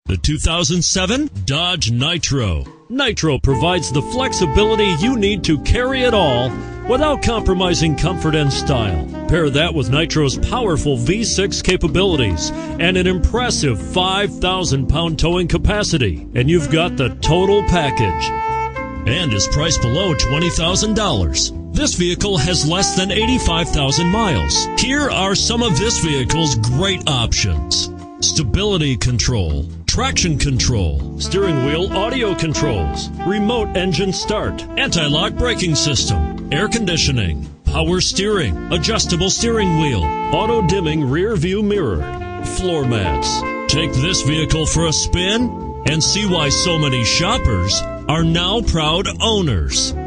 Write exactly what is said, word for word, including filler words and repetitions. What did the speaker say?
The two thousand seven Dodge Nitro. Nitro provides the flexibility you need to carry it all without compromising comfort and style. Pair that with Nitro's powerful V six capabilities and an impressive five thousand pound towing capacity, and you've got the total package. And is priced below twenty thousand dollars. This vehicle has less than eighty-five thousand miles. Here are some of this vehicle's great options: stability control, traction control, steering wheel audio controls, remote engine start, anti-lock braking system, air conditioning, power steering, adjustable steering wheel, auto dimming rear view mirror, floor mats. Take this vehicle for a spin and see why so many shoppers are now proud owners.